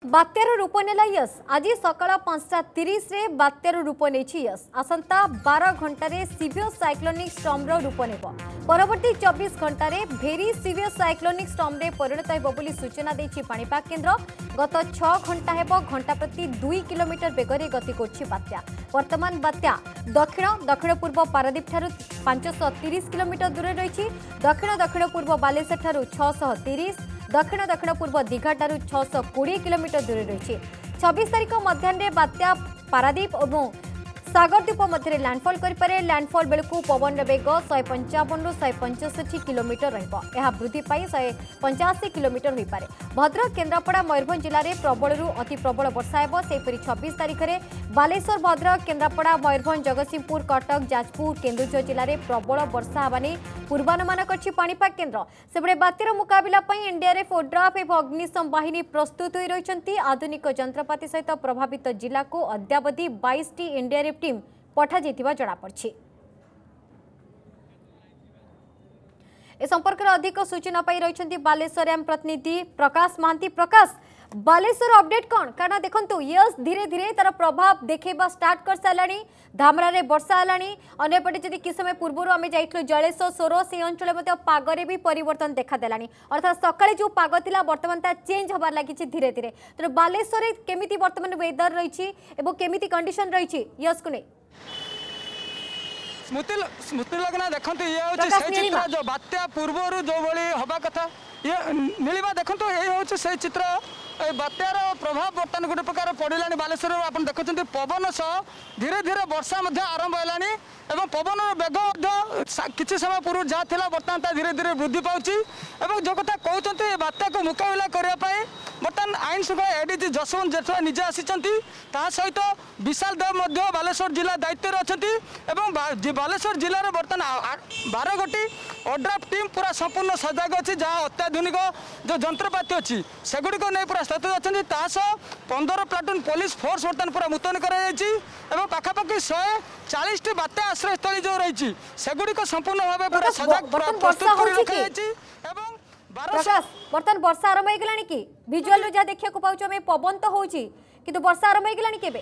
बात्यार रूप नेला यस आज सकाळ 5:30 रे बात्यार रूप नेछि यस आसंता 12 घंटे सीवियर साइक्लोनिक स्टॉर्म रूप नेब परवर्ती 24 घंटे भेरी सीवियर साइक्लोनिक स्टॉर्म रे परिणत हेबो बोली सूचना देछि पाणीपाग केन्द्र। गत 6 घंटा हेबो घंटा प्रति 2 किलोमीटर बेगरे गति करछि बात्या। वर्तमान बात्या दक्षिण पूर्व पारादीप ठारू 530 किलोमीटर दूर रही। दक्षिण पूर्व बालेश्वर ठारू 630, दक्षिण पूर्व दीघा ठारू 620 किलोमीटर दूर रही। 26 तारीख मध्याह्न बात्या पारादीप और सागरद्वीप मध्य लैंडफॉल करें। लैंडफॉल बेलू पवन बेग 155 रु 165 किलोमीटर रहा वृद्धि पाई 185 किलोमीटर हो पारे। भद्रक, केन्द्रापड़ा, मयूरभंज जिले में प्रबल अति प्रबल वर्षा हेब। सेहीपरि 26 तारीख में बालेश्वर, भद्रक, केन्द्रापड़ा, मयूरभंज, जगतसिंहपुर, कटक, जाजपुर, केन्दुझर जिले में प्रबल वर्षा होगा नहीं पूर्वानुमान करछि पाणीपाग केन्द्र। सेबड़े बात्यार मुकाबला एनडीआरएफ, ओड्राफ और अग्निशम बाहिनी प्रस्तुत हो रही। आधुनिक जंत्रपाति सहित प्रभावित जिला को अद्यावधि 22 एनडीआरएफ टीम पठा जाइथिबा जणा पड़छि। ए संपर्क में अधिक सूचना पाई रही बालेश्वर एम प्रतिनिधि प्रकाश महांती। प्रकाश, बालेश्वर अपडेट कौन? कारण देखो यस धीरे धीरे तार प्रभाव देखा स्टार्ट कर सारे। धामरा रे वर्षा है। अंपटे जदि कि समय पूर्व आम जाइलु जलेश्वर सोर से अंचल पागरे भी परिवर्तन देखादेला। अर्थात सकाळे जो पाग थिला वर्तमान ता चेंज होबार लागिछि धीरे धीरे। तो बालेश्वर केमिति वर्तमान वेदर रही केमिति कंडीशन रही यस को नहीं? स्मृति लगना देखते ये हूँ से चित्र जो बात्या पूर्व जो भाई हवा कथा ये नीलिमा देखते ये हूँ से चित्र बात्यार प्रभाव बर्तमान गोटे प्रकार पड़ा बालेश्वर आप देखते पवन सह धीरे धीरे वर्षा आरंभ है। पवन बेग किसी समय पूर्व जहाँ बर्तमान धीरे धीरे वृद्धि पाँच जो कथा कहते बात्या को मुकाबला करने बर्तमान आईन श्रृंखला एडीजी जसवंत जेठवा निजे आसी सहित विशाल देव बालेश्वर जिला दायित्व अच्छा। बालेश्वर जिले में बर्तमान 12 गोटी ओड्राफ टीम पूरा संपूर्ण सजग अच्छी जहाँ अत्याधुनिक जो जंत्रपाति अच्छी सेगुड़ी नहीं पूरा स्थित अच्छा। 15 प्लाटून पुलिस फोर्स बर्तमान पूरा मुतयन करापाखि 140 बात्या आश्रयस्थली जो रही सेगुड़ी संपूर्ण भाव पूरा सजग प्रस्तुत कर बर्तमान वर्षा आरंभ हो गलानी कि विजुअल जहाँ देखा पाऊँ आम पवन तो होची किंतु वर्षा आरंभ हो गलानी केबे?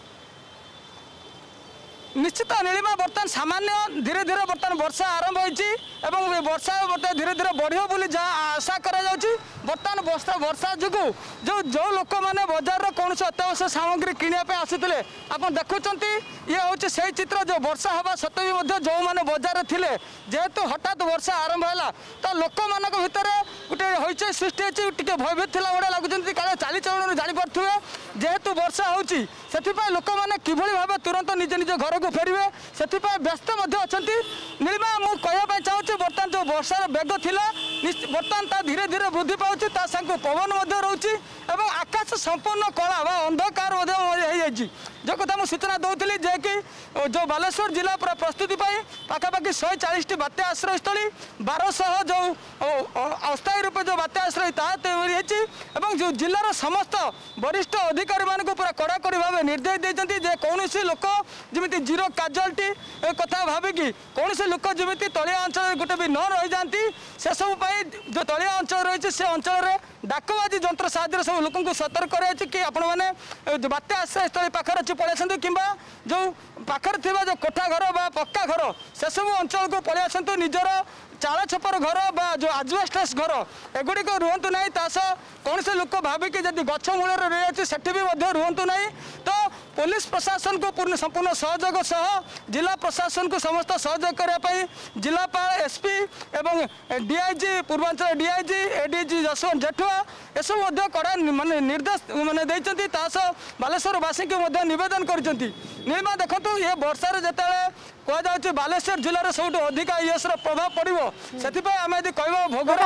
निश्चित नीलिमा बर्तमान सामान्य धीरे धीरे बर्तमान वर्षा आरंभ होती वर्षा धीरे धीरे बढ़िया बोली जहाँ आशा करा बर्तमान वर्षा जो जो जो लोक मैंने बजार कौन अत्यावश्यक सामग्री किनापे आसुले आप देखुं ये हूँ से चित्र जो वर्षा हवा सत्वे भी जो मैंने बजार थे जेहेतु हठात वर्षा आरंभ है तो लोक मान भितर गोटे हईचई सृष्टि अच्छी टे भयभीत थी भाई लगुच क्या चालीचलन जापे जेहेतु वर्षा होती लोक मैंने किभली भाव तुरंत निज निज घर को फेरवे से व्यस्त अच्छा। नीलिमा मुझे कहवाई चाहूँगी बर्तमान जो वर्षार बेग थिला बर्तमान धीरे धीरे वृद्धि पाँच सांग पवन रोचे आकाश संपूर्ण कला व अंधकार जो कथा मुझे सूचना दूसरी जे कि जो बालेश्वर जिला पूरा प्रस्तुति पाखापाखि 140 बात्या आश्रयस्थली 1200 जो अस्थायी रूप जो बात्या आश्रय ताकि जो जिलार समस्त वरिष्ठ अधिकारी मानक पूरा कड़ाकड़ी भाव निर्देश देते जे कौन लोक जमी जीरो काजुआलिटी कथा भाविकी कौन लोक जमी तलिया अंचल गोटे भी न रही जाती से सब जो तलिया अंचल रही से अंचल में डाकबाजी जंत्र साहाय्य सब लोक सतर्क कि आपण मैंने बात्या आश्रयस्थली पाखर अच्छी पलि कि जो पाखर थी जो कोठा घर बा पक्का घर से सब अंचल को पलि आसतु निजर चाल छपर घर बा जो आजबेस्टस घर एगुड़िक रुहतु ना कौन से लोक भाविकी जब गछ मूल रही से भी रुहतु ना तो पुलिस प्रशासन को पूर्ण संपूर्ण सहयोग सह जिला प्रशासन को समस्त सहयोग करने जिलापाल एसपी एवं DIG Purvanchal DIG ADG Jaswant Jethwa एसबू कड़ा मानने निर्देश मैंने देते बालेश्वरवासी को नवेदन कर नीलिमा देखो ये वर्षार जो बालेश्वर जिले में सब अधिक इस प्रभाव पड़ो से आम यदि कह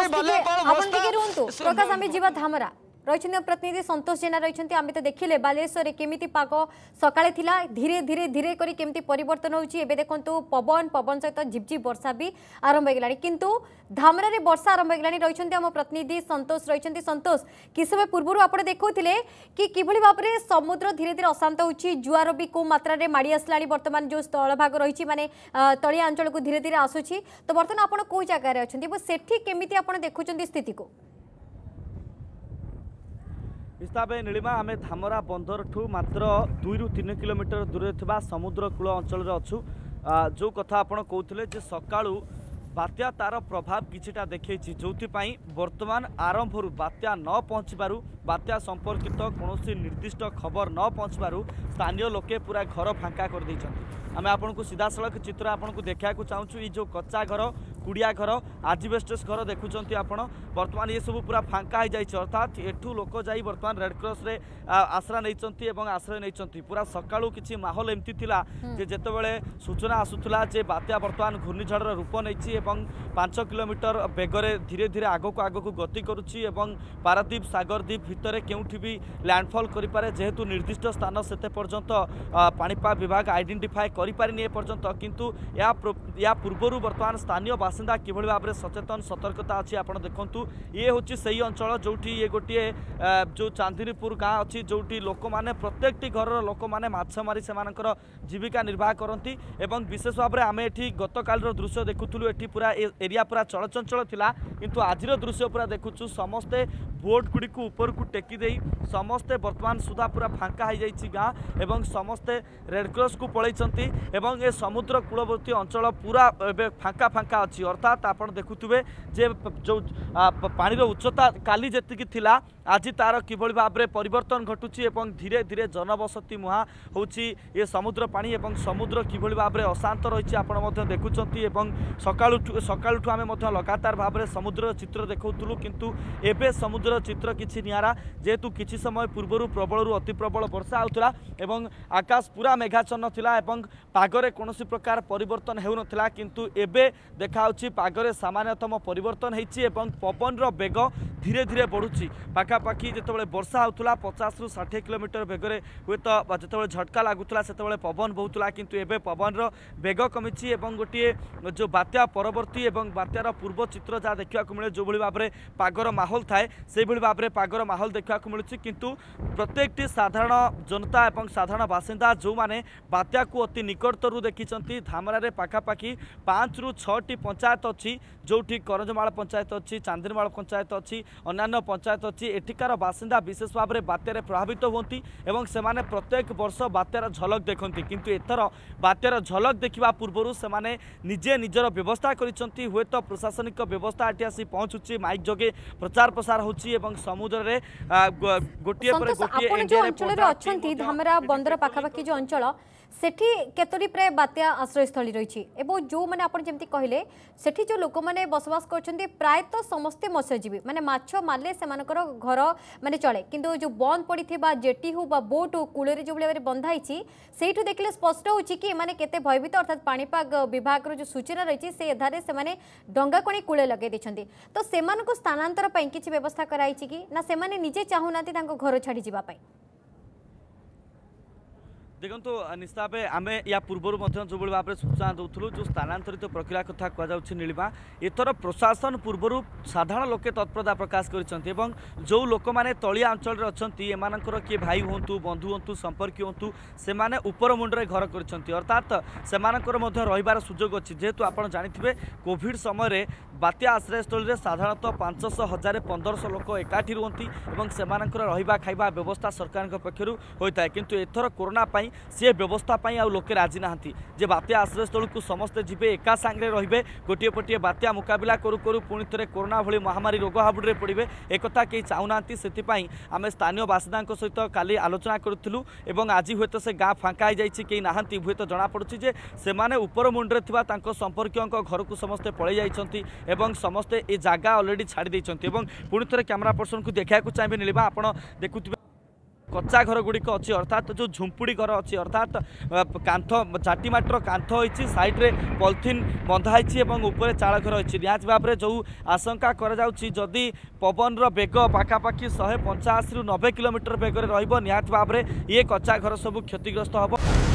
भोगर धामरा रही प्रतिनिधि संतोष जेना रही आम तो देखिले बालेश्वर केमिति पाग सकाळे थिला धीरे धीरे धीरे करी केमिति परिवर्तन होउची। एबे देखंतु पवन सहित झिपझिप वर्षा भी आरंभ हो गलानी किंतु धामरा रे वर्षा आरंभ हो गलानी रही आम प्रतिनिधि संतोष रही। संतोष कि समय पूर्व आप देखुले कि किभली भाव में समुद्र धीरे धीरे अशांत होउची जुआर भी को मात्रा रे माड़ी आसलानी वर्तमान जो स्थल भाग रही माने तलिया अंचल को धीरे धीरे आसुची तो वर्तमान आपण को जगह रे अछंती सेठी केमिति आपण देखुचंती स्थिति को? हिसाब नीलिमा आम धामरा बंदर ठू मात्र 2 ରୁ 3 किलोमीटर दूर थिबा समुद्र कूल अंचल अच्छु जो कथा आपण कहते सकाळू बात्या तार प्रभाव किछिटा देखैछि जो वर्तमान आरंभ बात्या न पहुँचबारु बात्या संपर्कित कौन निर्दिष्ट खबर न पहुँचबारु स्थानीय लोके पूरा घर फांका कर देइछन्ति। आम आपन को सीधा सड़क चित्र आपन को देखा चाहूँ ये जो कच्चा घर कुड़िया घर आजबेस्टस घर देखुंत आपण बर्तमान ये सब पूरा फांका हो जाए अर्थात एठू लोक जाई बर्तमान रेड क्रॉस रे आश्रा नहीं आश्रय नहीं पूरा सकाळू किछि माहौल एमती थिला जे जेतेबेले सूचना आसुथला जे बात्या बर्तमान घूर्णिझड़ रूप नहीं 5 किलोमीटर बेगरे धीरे धीरे आगक गति करुच्ची पारादीप सागरदीप भितर केउठी भी लैंडफॉल करिपारे जेहेतु निर्दिष्ट स्थान सेते पर्यंत पाणीपाग विभाग आइडेंटिफाई करिपारिनी पर्यंत किंतु या पूर्वर बर्तमान स्थानीय बासिंदा किभଳି भाबरे सचेतन सतर्कता अच्छी आप देखु ये हूँ से अंचल जोटी ये गोटे जो चांदनीपुर गाँ अच्छी जोटी लोक मैंने प्रत्येकटी घर लोक मैंने माछ मारी से जीविका निर्वाह करती एवं विशेष भाव में आम ये गतकाल दृश्य देखुलू ये पूरा एरिया पूरा चलचंचल थिला किंतु आजिर दृश्य पूरा देखुचु समस्ते बोट गुड़ी को ऊपर को टेकी दे समस्ते वर्तमान सुधा पूरा फांका हो जाइए गाँ एवं समस्ते रेड क्रॉस को पलैंती एवं ये समुद्र कूलवर्ती अंचल पूरा फांका फांका अच्छी अर्थात आप देखुवे जे जो पानी उच्चता काली जी थिला आज तार किभଳି भाव में परिवर्तन घटुची एवं धीरे धीरे जनबसती मुहा होची ये समुद्र पानी एवं समुद्र किभଳି भाव में अशांत रही आप देखुंत सकाळुठू आम लगातार भाव में समुद्र चित्र देखुलू किंतु एबे समुद्र चित्र किछि नियारा जेहेतु किछि समय पूर्वर प्रबल अति प्रबल वर्षा होता एवं आकाश पूरा मेघाच्छन्न थिला एवं पागरे कौनसी प्रकार परिवर्तन हेउनथिला किंतु एबे देखाउछि पागरे सामान्यतम परिवर्तन हेछि एवं पवन रो बेग धीरे धीरे बढ़ुछि पाखापाखि जेतेबेले वर्षा होतुला 50 ରୁ 60 किलोमीटर बेगरे हुए तो जेतेबेले झटका लागुतला सेतेबेले पवन बहुतुला किंतु एबे पवन रो बेग कमिछि एवं गोटे जो बात्या परवर्ती एवं बात्यार पूर्व चित्र जहाँ देखा मिले जो भाई भाव में पागर माहौल थाए से भाव में पागर माहौल देखा मिलूँ किंतु प्रत्येकटी साधारण जनता एवं साधारण बासिंदा जो मैंने बात्या को अति निकटतरू देखी धामरारे पाखापाखि 5 ରୁ 6ଟି पंचायत अच्छी जोठी करंजमाल पंचायत अच्छी चांदनीमाल पंचायत अच्छी अन्य पंचायत अच्छी एठिकार बासिंदा विशेष भाव में बात्यारे प्रभावित होती एवं सेमाने प्रत्येक वर्ष बात्यार झलक देखती किंतु एथर बात्यार झलक देखा पूर्व से निजे निजर व्यवस्था करिसंती हुए तो प्रशासनिक व्यवस्था आठी आसी पहुँचुची माइक जोगे प्रचार प्रसार होची एवं समुद्र रे गोटिए पर गोटिए एरिया रे अछंती धामरा बंदर पाखापाखि जो अंचल सेठी केतोरी प्राय बात्या आश्रयस्थली रही एवं जो मैंने आप जमी कहले सेठी जो लोक मैंने बसवास कर प्रायतः समस्ते मत्स्यजीवी माने माछ मारले से घर माने चले किंतु जो बंद पड़ी जेटी हो बोट हो कूल जो भाई बंधाई से देखले स्पष्ट हो कि केते भयभीत अर्थात पाणीपाग विभाग जो सूचना रही से आधार से डंगा कणी कूले लगे देछंती तो सेमानकु स्थानांतर पई किछि व्यवस्था कराई कि ना सेमाने निजे चाहुनाती तांको घर छाड़ी जिबा पई देखो निश्चित आम या पूर्वर जो भाव में सूचना दूलु जो स्थानांतरित प्रक्रिया कथा कहुच्छे नीलिमा एथर प्रशासन पूर्वर साधारण लोके तत्परता प्रकाश कर जो लोक मैंने तलिया अंचल अच्छा एमानकर किए भाई हूँ बंधु हूँ संपर्क हूँ से ऊपर मुंडे घर कर अर्थात से रहीबार सुजोग अच्छी जेहेतु आप जानते कोविड समय बात्या आश्रयस्थल में साधारणतः 500, 1000, 1500 लोक एकाठी रुहति एवं सेमानकर रहिबा खाइबा व्यवस्था सरकार पक्षर होता है किंतु एथर कोरोना पाई सी व्यवस्था पाई आ लोके राजी नाहंती जे बात्या आश्रयस्थल को समस्ते जिबे एका सांगे रहिबे गोटिए पटिए बात्या मुकाबला करू करू पुणी थे कोरोना भली महामारी रोग हाबुड़े पड़े एक कहीं चाहूना से आम स्थानीय बासिंदा सहित काली आलोचना करूँ एवं आज हुए तो से गाँ फांका हो जाए कहीं नहांती हुए तो जनापड़ी जे से ऊपर मुंडे संपर्क घर को समस्ते पलि जाइछंती एवं समस्ते ये जगह ऑलरेडी छाड़ी देइछंती एवं पुणी थे कैमरा पर्सन को देखा चाहिए नीलिमा आप देखुवे कच्चा घर गुड़िक अच्छी अर्थात जो झुंपुड़ी घर अच्छी अर्थात कांथ चाटी माटर कांथ होती साइड्रे पॉलिथिन बंधाई और ऊपर चाल घर अच्छी निहाती भाव में जो आशंका जदि पवन बेग पाखापाखि 150 ରୁ 90 किलोमीटर बेगर रहिबो निहाती भाव में ये कच्चा घर सब क्षतिग्रस्त हम।